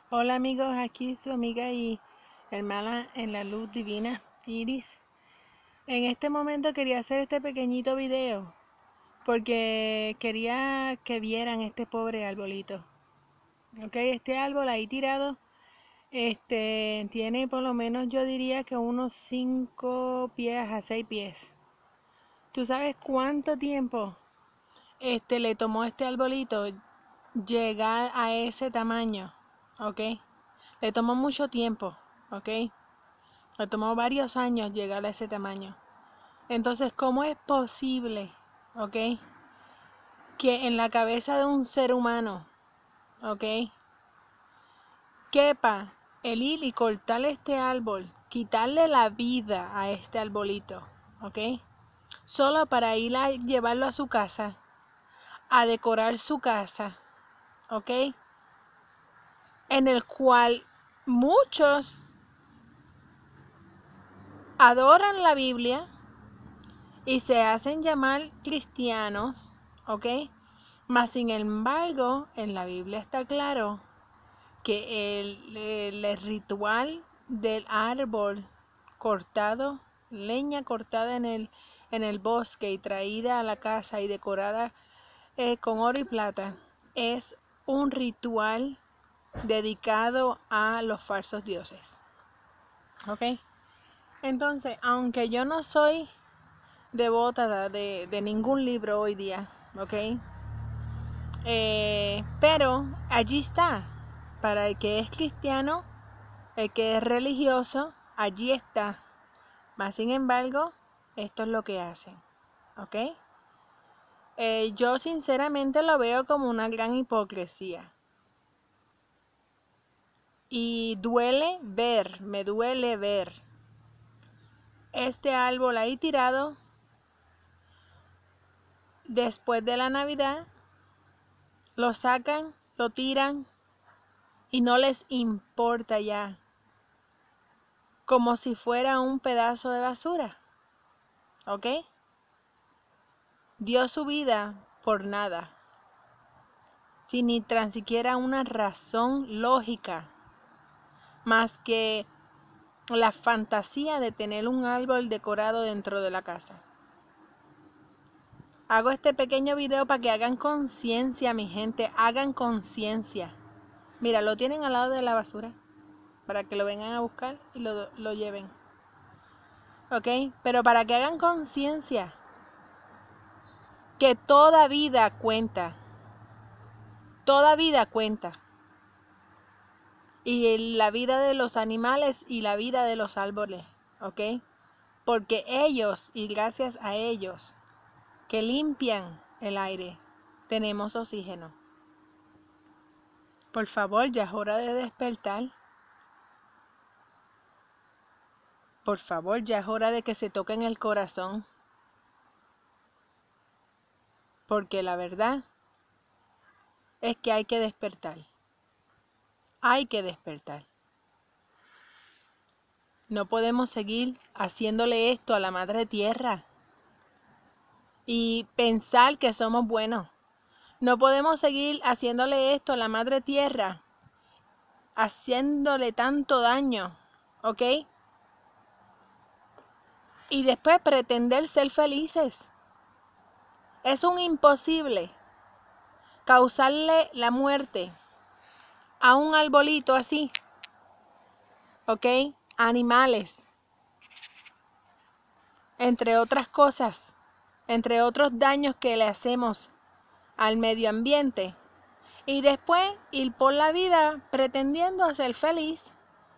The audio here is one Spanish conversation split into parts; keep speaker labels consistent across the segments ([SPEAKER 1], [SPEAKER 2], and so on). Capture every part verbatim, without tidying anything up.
[SPEAKER 1] Hola amigos, aquí su amiga y hermana en la luz divina, Iris. En este momento quería hacer este pequeñito video porque quería que vieran este pobre arbolito. Ok, este árbol ahí tirado, este tiene por lo menos yo diría que unos cinco pies a seis pies. ¿Tú sabes cuánto tiempo este le tomó a este arbolito llegar a ese tamaño? Ok, le tomó mucho tiempo, ok. Le tomó varios años llegar a ese tamaño. Entonces, ¿cómo es posible, ok, que en la cabeza de un ser humano, ok, quepa el ir y cortar este árbol, quitarle la vida a este arbolito, ok, solo para ir a llevarlo a su casa, a decorar su casa, ok, en el cual muchos adoran la Biblia y se hacen llamar cristianos, ¿ok? Mas sin embargo, en la Biblia está claro que el, el, el ritual del árbol cortado, leña cortada en el, en el bosque y traída a la casa y decorada eh, con oro y plata, es un ritual dedicado a los falsos dioses, ¿ok? Entonces, aunque yo no soy devota de, de ningún libro hoy día, ¿ok? Eh, pero allí está, para el que es cristiano, el que es religioso, allí está. Mas sin embargo, esto es lo que hacen, ¿ok? Eh, yo sinceramente lo veo como una gran hipocresía. Y duele ver, me duele ver este árbol ahí tirado después de la Navidad. Lo sacan, lo tiran y no les importa ya, como si fuera un pedazo de basura, ¿ok? Dio su vida por nada, sin ni tan siquiera una razón lógica, más que la fantasía de tener un árbol decorado dentro de la casa. Hago este pequeño video para que hagan conciencia, mi gente, hagan conciencia. Mira, lo tienen al lado de la basura, para que lo vengan a buscar y lo, lo lleven. ¿Ok? Pero para que hagan conciencia que toda vida cuenta. Toda vida cuenta. Y la vida de los animales y la vida de los árboles. ¿Ok? Porque ellos, y gracias a ellos, que limpian el aire, tenemos oxígeno. Por favor, ya es hora de despertar. Por favor, ya es hora de que se toquen el corazón. Porque la verdad es que hay que despertar. Hay que despertar. No podemos seguir haciéndole esto a la madre tierra y pensar que somos buenos. No podemos seguir haciéndole esto a la madre tierra, haciéndole tanto daño, ¿ok? Y después pretender ser felices. Es un imposible causarle la muerte a un arbolito así, ¿ok? Animales, entre otras cosas, entre otros daños que le hacemos al medio ambiente. Y después ir por la vida pretendiendo ser feliz.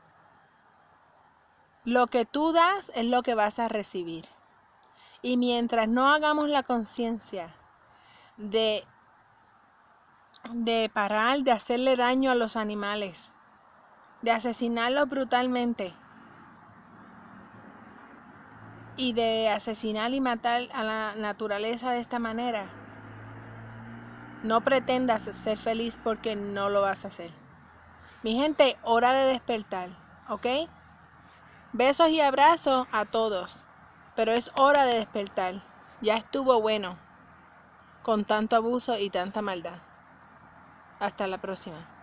[SPEAKER 1] Lo que tú das es lo que vas a recibir. Y mientras no hagamos la conciencia de, de parar de hacerle daño a los animales, de asesinarlos brutalmente y de asesinar y matar a la naturaleza de esta manera, no pretendas ser feliz porque no lo vas a hacer. Mi gente, hora de despertar, ¿ok? Besos y abrazos a todos, pero es hora de despertar. Ya estuvo bueno con tanto abuso y tanta maldad. Hasta la próxima.